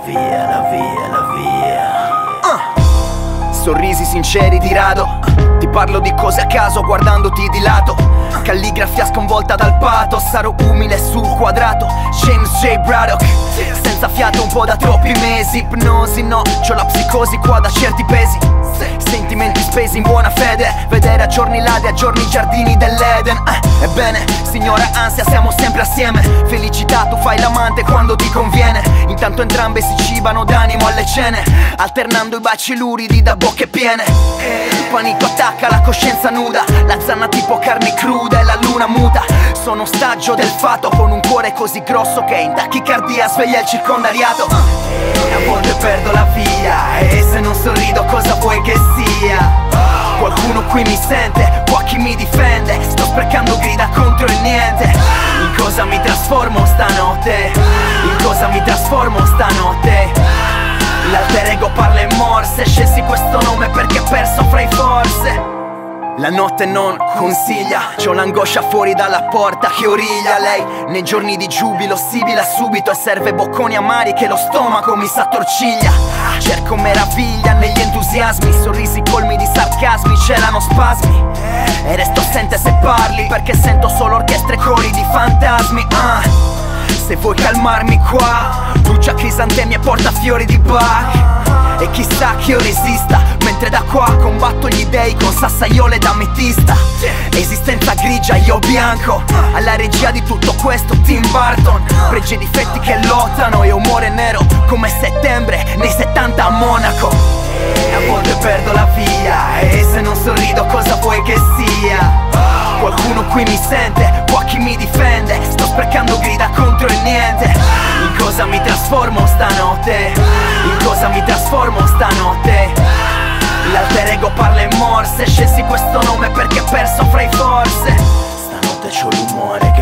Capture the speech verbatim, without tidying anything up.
via, la via, la via. uh. Sorrisi sinceri di rado, uh. Ti parlo di cose a caso guardandoti di lato, uh. Calligrafia sconvolta dal pathos, sarò umile sul quadrato, James J. Braddock. Senza fiato un po' da troppi mesi, ipnosi no, c'ho la psicosi qua da certi pesi. Sentimenti spesi in buona fede, vedere a giorni lade, a giorni giardini dell'Eden. eh, Ebbene, signora ansia, siamo sempre assieme. Felicità, tu fai l'amante quando ti conviene. Intanto entrambe si cibano d'animo alle cene, alternando i baci luridi da bocche piene. Il panico attacca la coscienza nuda, la zanna tipo carne cruda e la luna muta. Sono ostaggio del fatto, con un cuore così grosso che in tachicardia sveglia il circondariato. E a volte perdo la via, e se non sorrido cosa vuoi che sia? Qualcuno qui mi sente, qua chi mi difende. Sto sprecando grida contro il niente. In cosa mi trasformo stanotte? In cosa mi trasformo stanotte? L'alter ego parla in morse, scelsi questo nome perché perso fra i forse. La notte non consiglia, c'ho l'angoscia fuori dalla porta che origlia. Lei nei giorni di giubilo sibila subito e serve bocconi amari che lo stomaco mi s'attorciglia. Cerco meraviglia negli entusiasmi, sorrisi colmi di sarcasmi, celano spasmi. E resto assente se parli perché sento solo orchestre e cori di fantasmi. uh. Se vuoi calmarmi qua, brucia crisantemi e porta fiori di Bach. E chissà che io resista, mentre da qua combatto gli dei con sassaiole d'ametista. Esistenza grigia, io bianco, alla regia di tutto questo Tim Burton. Pregi e difetti che lottano e umore nero come settembre nei settanta a Monaco. E a volte perdo la via, e se non sorrido cosa vuoi che sia? Qualcuno qui mi sente, qua chi mi difende. Sto sprecando grida contro il niente. In cosa mi trasformo stanotte? In cosa mi trasformo stanotte? L'alter ego parla in morse, scelsi questo nome perché perso fra i forse. Stanotte c'ho l'umore